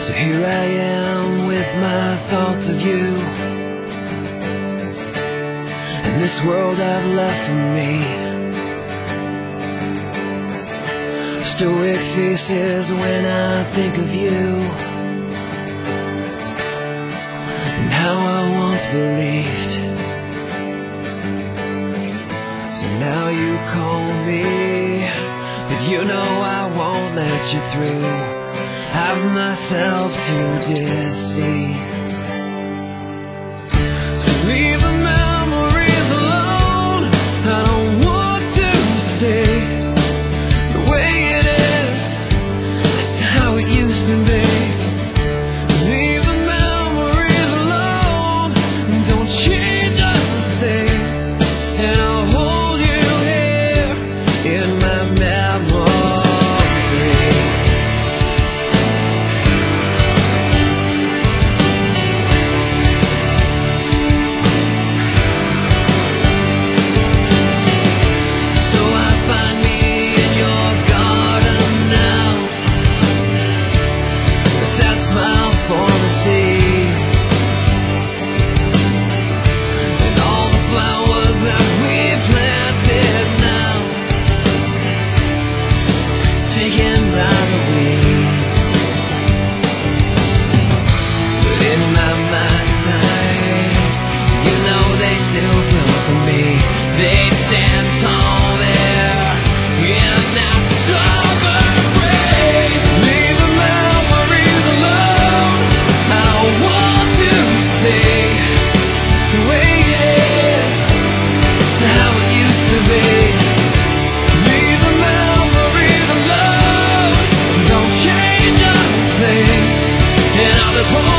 So here I am with my thoughts of you, and this world I've left for me. Stoic faces when I think of you, and how I once believed. So now you call me, but you know I won't let you through. I've myself to deceive. So leave the memories alone. I don't want to see the way it is. That's how it used to be. Leave the memories alone. Don't change a thing, and I'll hold you here in my memory. Hold